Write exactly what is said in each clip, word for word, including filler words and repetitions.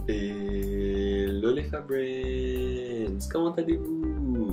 Hello les Fabrains, comment allez-vous?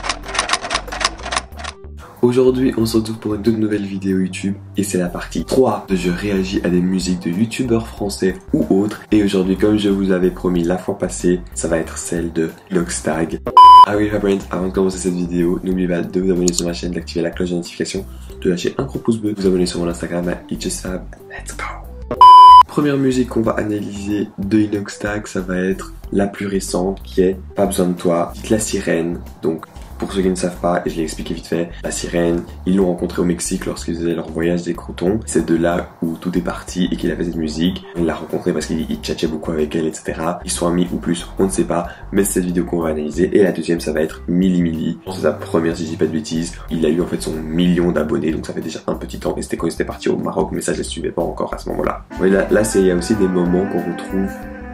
Aujourd'hui on se retrouve pour une toute nouvelle vidéo YouTube et c'est la partie trois de je réagis à des musiques de youtubeurs français ou autres. Et aujourd'hui, comme je vous avais promis la fois passée, ça va être celle de Inoxtag. Ah oui Fabrains, avant de commencer cette vidéo, n'oubliez pas de vous abonner sur ma chaîne, d'activer la cloche de notification, de lâcher un gros pouce bleu, de vous abonner sur mon Instagram à itjusfab. Let's go! Première musique qu'on va analyser de Inoxtag, ça va être la plus récente qui est Pas besoin de toi, La Sirène. Donc pour ceux qui ne savent pas, et je l'ai expliqué vite fait, La Sirène, ils l'ont rencontré au Mexique lorsqu'ils faisaient leur voyage des Crotons. C'est de là où tout est parti et qu'il avait cette musique. Il l'a rencontrée parce qu'il tchatchait beaucoup avec elle, et cetera. Ils sont amis ou plus, on ne sait pas, mais c'est cette vidéo qu'on va analyser. Et la deuxième, ça va être Milli Milli. C'est sa première, si je dis pas de bêtises. Il a eu en fait son million d'abonnés, donc ça fait déjà un petit temps. Et c'était quand il était parti au Maroc, mais ça je ne suivais pas encore à ce moment-là. Oui, là, là c'est il y a aussi des moments qu'on retrouve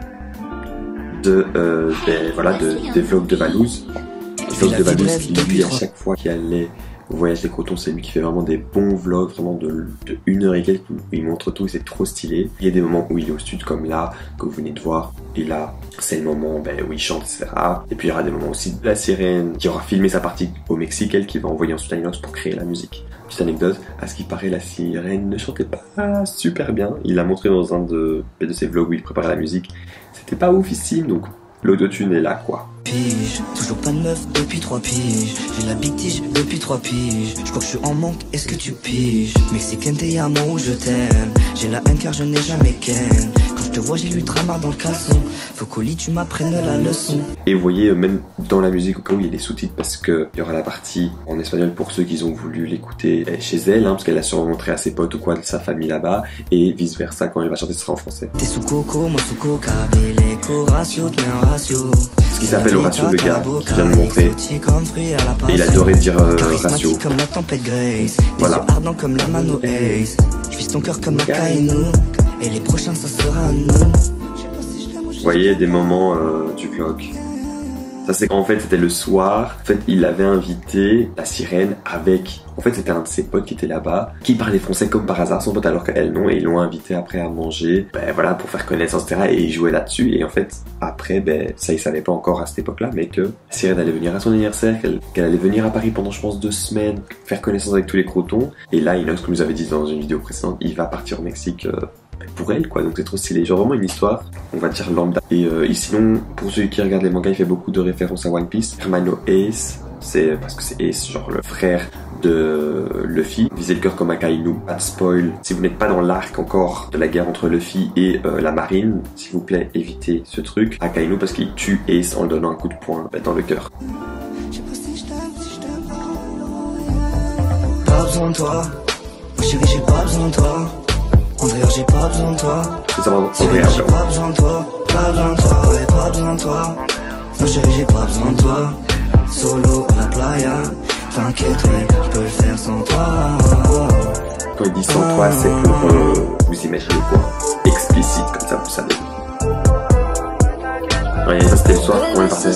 de, euh, des, voilà, de, des vlogs de Valouz. Le vlog de Valouz qui, lui, à chaque fois qu'il allait au voyage des Crotons, c'est lui qui fait vraiment des bons vlogs, vraiment de, de une heure et quelques, où il montre tout et c'est trop stylé. Il y a des moments où il est au studio comme là, que vous venez de voir, et là, c'est le moment ben, où il chante, et cetera. Et puis il y aura des moments aussi de La Sirène, qui aura filmé sa partie au Mexique, elle, qui va envoyer ensuite à Inox pour créer la musique. Petite anecdote, à ce qui paraît, La Sirène ne chantait pas super bien. Il l'a montré dans un de, de ses vlogs où il préparait la musique. C'était pas oufissime, donc l'autotune est là, quoi. Pige, toujours pas de meuf depuis trois piges. J'ai la big tige depuis trois piges. Je crois que je suis en manque, est-ce que tu piges? Mexicaine t'es à moi où je t'aime. J'ai la haine car je n'ai jamais ken. Quand je te vois j'ai l'ultramar dans le caleçon. Faut qu'au lit tu m'apprennes la leçon. Et vous voyez même dans la musique au cas où il y a des sous-titres, parce que il y aura la partie en espagnol pour ceux qui ont voulu l'écouter chez elle, hein, parce qu'elle a sûrement montré à ses potes ou quoi de sa famille là-bas, et vice versa quand elle va chanter ce sera en français. T'es sous coco, moi sous coca, les co-ratio, t'es un ratio. Ce qui s'appelle Horatio, le gars qui vient de montrer. Et il adorait dire euh, ratio. Comme la tempête Grace, voilà. Ardent comme la mano Ace. Je vise ton cœur comme un Kainu. Et les prochains ça sera nous. Vous voyez des moments euh, du vlog. Ça c'est qu'en fait c'était le soir. En fait il avait invité La Sirène avec. En fait c'était un de ses potes qui était là-bas, qui parlait français comme par hasard, son pote alors qu'elle non, et ils l'ont invité après à manger, ben voilà, pour faire connaissance, et cetera. Et il jouait là-dessus, et en fait après, ben ça il savait pas encore à cette époque-là, mais que La Sirène allait venir à son anniversaire, qu'elle qu'elle allait venir à Paris pendant je pense deux semaines, faire connaissance avec tous les Crotons. Et là Inox, comme je vous avais dit dans une vidéo précédente, il va partir au Mexique euh, pour elle quoi, donc c'est trop stylé, genre vraiment une histoire, on va dire lambda. Et, euh, et sinon, pour ceux qui regardent les mangas, il fait beaucoup de références à One Piece. Hermano Ace, c'est parce que c'est Ace, genre le frère de Luffy. Visez le cœur comme Akainu, pas de spoil. Si vous n'êtes pas dans l'arc encore de la guerre entre Luffy et euh, la marine, s'il vous plaît, évitez ce truc. Akainu parce qu'il tue Ace en le donnant un coup de poing dans le cœur. Pas besoin de toi, chérie j'ai pas besoin de toi. André, j'ai pas besoin de toi. C'est ça, André, j'ai pas besoin de toi, pas besoin de toi, ouais, pas besoin de toi. Non chérie, j'ai pas besoin de toi. Solo à la playa, t'inquiète, ouais, je peux le faire sans toi. Quand il dit sans toi, c'est pour euh, vous imaginer quoi, explicite, comme ça vous savez. Ouais, ça c'était le soir, on est parti.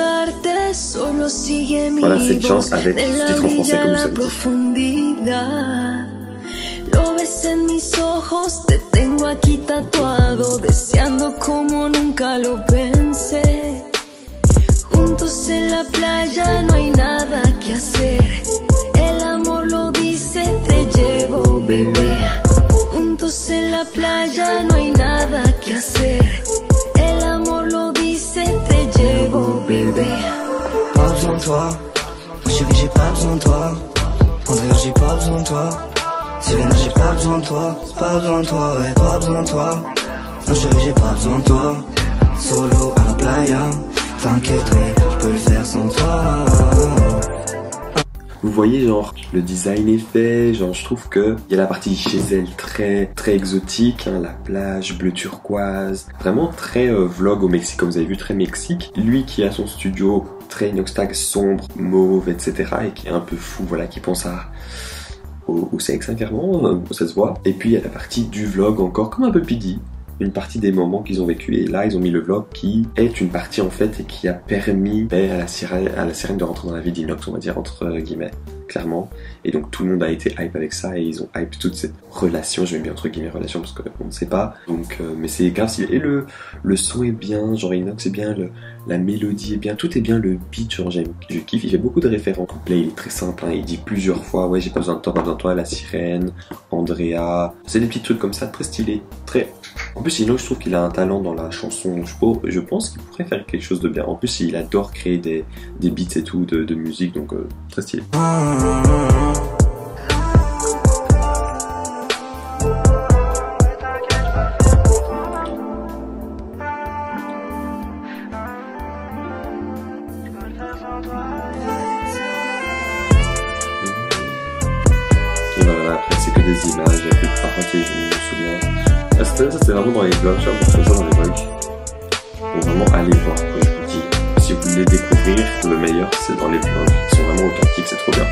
Voilà cette chance avec ce titre en français comme vous savez. Lo ves en mis ojos, te tengo aquí tatuado, deseando como nunca lo pensé. Juntos en la playa no hay nada que hacer. El amor lo dice, te llevo, bebé. Juntos en la playa no hay nada que hacer. El amor lo dice, te llevo, bebé. Pas besoin de toi, chérie j'ai pas besoin de toi. André j'ai pas besoin de toi. Sirène, j'ai pas besoin de toi, pas besoin de toi, ouais, pas besoin de toi. Non chérie, j'ai pas besoin de toi. Solo à la playa, t'inquiète, ouais, je peux le faire sans toi. Vous voyez, genre, le design est fait, genre, je trouve que il y a la partie chez elle très, très exotique, hein, la plage bleu turquoise, vraiment très euh, vlog au Mexique, comme vous avez vu, très Mexique. Lui qui a son studio très Inoxtag sombre, mauve, et cetera, et qui est un peu fou, voilà, qui pense à Au, au sexe, hein, clairement, ça se voit. Et puis il y a la partie du vlog encore, comme un peu P D, une partie des moments qu'ils ont vécu. Et là, ils ont mis le vlog qui est une partie en fait et qui a permis à la sirène, à la sirène de rentrer dans la vie d'Inox, on va dire entre guillemets. clairement. Et donc tout le monde a été hype avec ça et ils ont hype toute cette relation, je mets bien entre guillemets relation parce qu'on ne sait pas. Donc, euh, mais c'est grave stylé. Et le, le son est bien, genre Inox est bien, le, la mélodie est bien, tout est bien, le beat, genre j'aime, je kiffe. Il fait beaucoup de références. Le couplet il est très simple, hein, il dit plusieurs fois, ouais j'ai pas besoin de toi, pas besoin de toi, la sirène, Andrea. C'est des petits trucs comme ça, très stylés, très... En plus Inox, je trouve qu'il a un talent dans la chanson, je, je pense qu'il pourrait faire quelque chose de bien. En plus il adore créer des, des beats et tout, de, de musique, donc euh, très stylé. Et voilà, après c'est que des images, il n'y a plus de paroles, je me souviens. Ah, ça c'était vraiment dans les vlogs, tu vois, pour ça dans les vlogs. Faut vraiment aller voir, comme je vous dis. Si vous voulez découvrir, le meilleur c'est dans les vlogs, ils sont vraiment authentiques, c'est trop bien.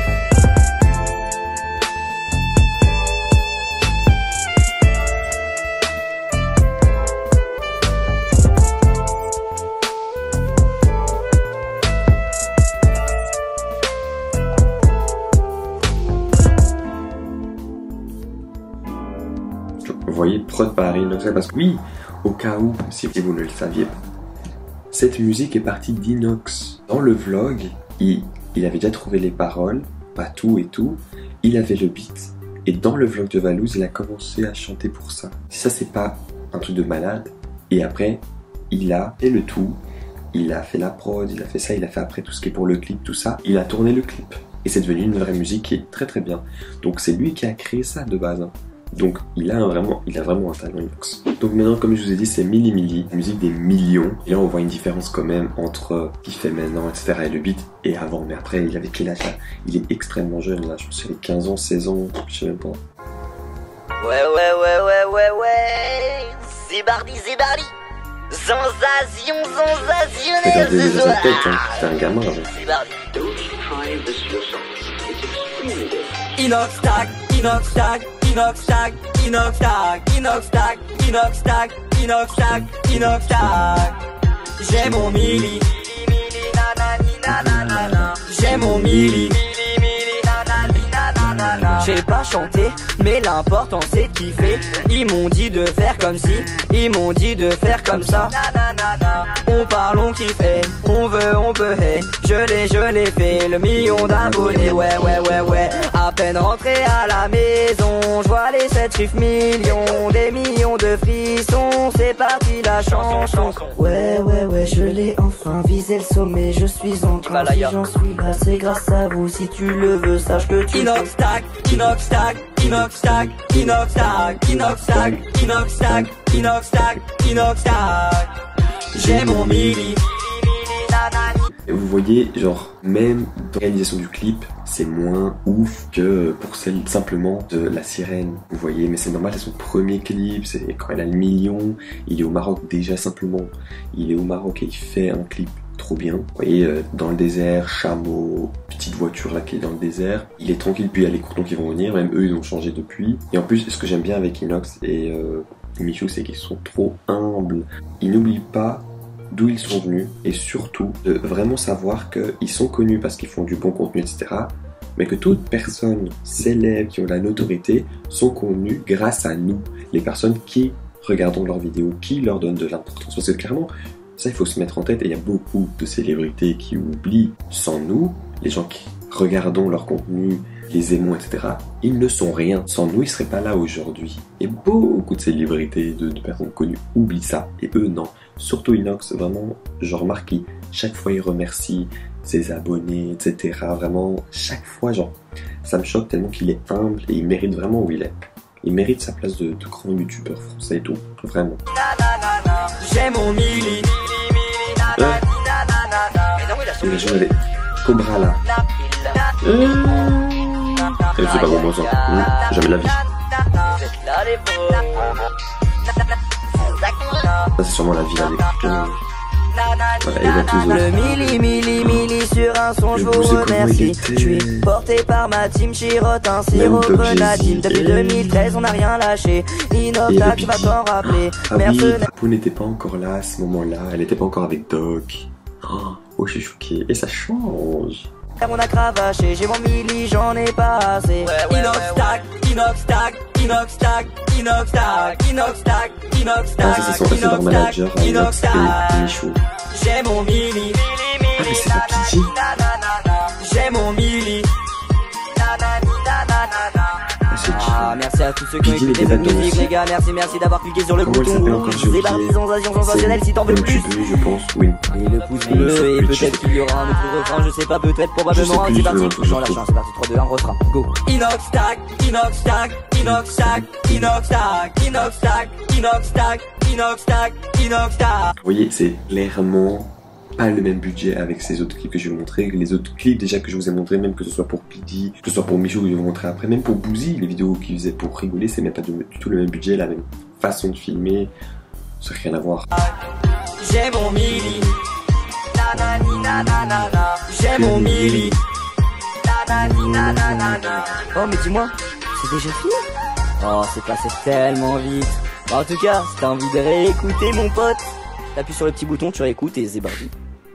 Vous voyez, prod par Inox, parce que oui, au cas où, si vous ne le saviez pas, cette musique est partie d'Inox. Dans le vlog, il, il avait déjà trouvé les paroles, pas tout et tout, il avait le beat, et dans le vlog de Valouz, il a commencé à chanter pour ça. Ça, c'est pas un truc de malade, et après, il a fait le tout, il a fait la prod, il a fait ça, il a fait après tout ce qui est pour le clip, tout ça, il a tourné le clip. Et c'est devenu une vraie musique qui est très très bien. Donc c'est lui qui a créé ça de base. Hein. Donc il a, un vraiment, il a vraiment un talent Inox. Donc maintenant, comme je vous ai dit, c'est Milli Milli, musique des millions. Et là on voit une différence quand même entre ce qu'il fait maintenant, et cetera et le beat et avant. Mais après, il avait quel âge là? Il est extrêmement jeune là, je pense qu'il avait quinze ans, seize ans, je sais même pas. Ouais ouais ouais ouais ouais ouais, Zébardi Zébardi, sensation sensationnelle ce ce soir. hein. C'était un gamin avant. Inox tag, Inox tag, Inox tag, Inox tag, Inox tag, Inox tag, Inox tag, Inox tag. J'ai mon Milli, j'ai mon Milli. J'ai pas chanté, mais l'important c'est de kiffer. Ils m'ont dit de faire comme si, ils m'ont dit de faire comme ça. On parle, on kiffe, on veut, on peut, hey. Je l'ai, je l'ai fait, le million d'abonnés, ouais, ouais, ouais, ouais. À peine rentré à la maison, je vois les sept chiffres millions, des millions de frissons, c'est parti la chanson. Ouais, ouais, ouais, je l'ai enfin visé le sommet, je suis en train, si j'en suis là, c'est grâce à vous, si tu le veux, sache que tu Inox tag, Inox tag, Inox tag, Inox tag, Inox tag, Inox tag, Inox tag, Inox tag. J'ai mon Milli. Et vous voyez, genre, même dans l'organisation du clip, c'est moins ouf que pour celle simplement de la sirène. Vous voyez, mais c'est normal, c'est son premier clip, c'est quand elle a le million, il est au Maroc déjà simplement. Il est au Maroc et il fait un clip trop bien. Vous voyez, euh, dans le désert, chameau, petite voiture là qui est dans le désert. Il est tranquille, puis il y a les courtons qui vont venir, même eux ils ont changé depuis. Et en plus, ce que j'aime bien avec Inox et euh, Michou, c'est qu'ils sont trop humbles. Ils n'oublient pas d'où ils sont venus et surtout de vraiment savoir qu'ils sont connus parce qu'ils font du bon contenu, et cetera. Mais que toutes personnes célèbres qui ont la notoriété sont connues grâce à nous, les personnes qui regardons leurs vidéos, qui leur donnent de l'importance. Parce que clairement, ça il faut se mettre en tête et il y a beaucoup de célébrités qui oublient. Sans nous, les gens qui regardons leur contenu, les aimons, et cetera, ils ne sont rien. Sans nous, ils seraient pas là aujourd'hui. Et beaucoup de célébrités, de, de personnes connues oublient ça. Et eux, non. Surtout Inox, vraiment, je remarque qu'il, chaque fois, il remercie ses abonnés, et cetera. Vraiment, chaque fois, genre, ça me choque tellement qu'il est humble et il mérite vraiment où il est. Il mérite sa place de, de grand youtubeur français et tout. Vraiment. J'ai mon Milli. Ouais. Et là, j'en avais Cobra là. Euh... Et je sais pas comment ça. Mmh, jamais de la vie. Ça c'est sûrement la vie avec euh... Le Milli, Milli, Milli sur un son, je vous remercie. Je suis porté par ma team, chirote un sirop grenadine. Depuis deux mille treize, on n'a rien lâché. Inox, tu vas t'en rappeler. Ah oui, Papou n'était pas encore là à ce moment-là. Elle n'était pas encore avec Doc. Oh, je suis choqué. Et ça change. On a cravaché, j'ai mon milli, j'en ai pas assez. Inox tac, inox tac, inox tac, inox tac, inox tac, inox tac, ah, ça c'est son précédent manager, Inox et Michou. J'ai mon milli, ah mais c'est pas Pidgey. J'ai mon milli. Ah, merci à tous ceux qui ont écouté cette musique, les gars. Merci, merci d'avoir cliqué sur le bouton rouge. C'est parti, sensation sensationnelle. Si t'en veux plus, je pense, oui. Et le pouce bleu, et peut-être qu'il y aura un autre refrain, je sais pas, peut-être, probablement. C'est parti, touchons la chance, c'est parti, trois, deux, un, refrain, go. Inox tac, inox tac, inox tac, inox tac, inox tac, inox tac, inox tac, inox tac. Vous voyez, c'est clairement pas le même budget avec ces autres clips que je vais vous montrer. Les autres clips déjà que je vous ai montré, même que ce soit pour Pidgey, que ce soit pour Michou que je vais vous montrer après, même pour Boozy, les vidéos qu'il faisait pour rigoler, c'est même pas du tout le même budget, la même façon de filmer, ça n'a rien à voir. J'ai mon milli, nanani nanana, j'ai mon milli, nanani nanana. Oh mais dis-moi, c'est déjà fini? Oh c'est passé tellement vite. En tout cas, si t'as envie de réécouter mon pote, t'appuies sur le petit bouton, tu réécoutes et c'est parti.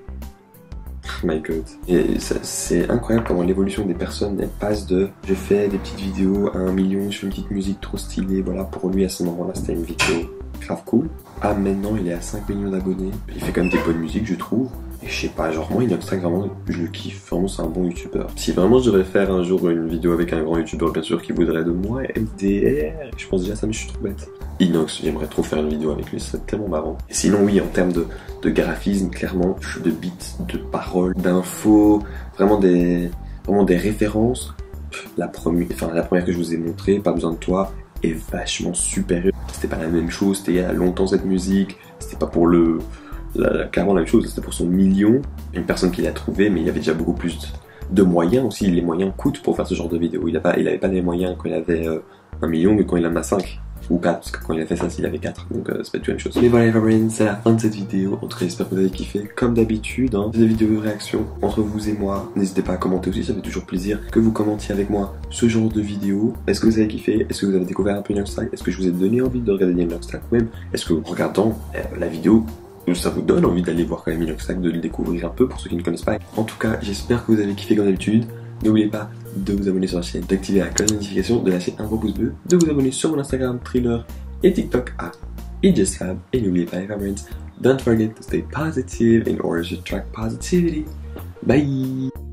Oh my god. Et c'est incroyable comment l'évolution des personnes, elle passe de je fais des petites vidéos à un million, je fais une petite musique trop stylée, voilà, pour lui à ce moment-là c'était une vidéo grave cool. Ah maintenant il est à cinq millions d'abonnés, il fait quand même des bonnes musiques je trouve. Et je sais pas, genre moi Inox Tac vraiment je le kiffe, vraiment c'est un bon youtubeur. Si vraiment je devrais faire un jour une vidéo avec un grand youtubeur bien sûr qui voudrait de moi, M D R, je pense déjà ça mais je suis trop bête. Inox, j'aimerais trop faire une vidéo avec lui, c'est tellement marrant. Et sinon oui, en termes de, de graphisme, clairement, de beats, de paroles, d'infos, vraiment des, vraiment des références. La première, enfin la première que je vous ai montrée, Pas besoin de toi, est vachement supérieure. C'était pas la même chose, c'était il y a longtemps cette musique, c'était pas pour le, la, la, clairement la même chose, c'était pour son million, une personne qui l'a trouvé, mais il y avait déjà beaucoup plus de moyens aussi, les moyens coûtent pour faire ce genre de vidéo. Il avait, il avait pas les moyens quand il avait euh, un million que quand il en a cinq. Ou quatre, parce que quand il a fait ça, il avait quatre, donc euh, c'est pas du tout la même chose. Mais voilà, Everbrain, c'est la fin de cette vidéo. En tout cas, j'espère que vous avez kiffé. Comme d'habitude, hein, des vidéos de réaction entre vous et moi. N'hésitez pas à commenter aussi, ça fait toujours plaisir que vous commentiez avec moi ce genre de vidéos. Est-ce que vous avez kiffé? Est-ce que vous avez découvert un peu Inox Tac? Est-ce que je vous ai donné envie de regarder Inox Tac même? Est-ce que en regardant euh, la vidéo, ça vous donne envie d'aller voir quand même Inox Tac, de le découvrir un peu pour ceux qui ne connaissent pas? En tout cas, j'espère que vous avez kiffé comme d'habitude. N'oubliez pas de vous abonner sur la chaîne, d'activer la cloche de notification, de lâcher un gros pouce bleu, de vous abonner sur mon Instagram, Thriller, et TikTok à ItJustFab. Et n'oubliez pas, Everbrains, don't forget to stay positive in order to attract positivity. Bye!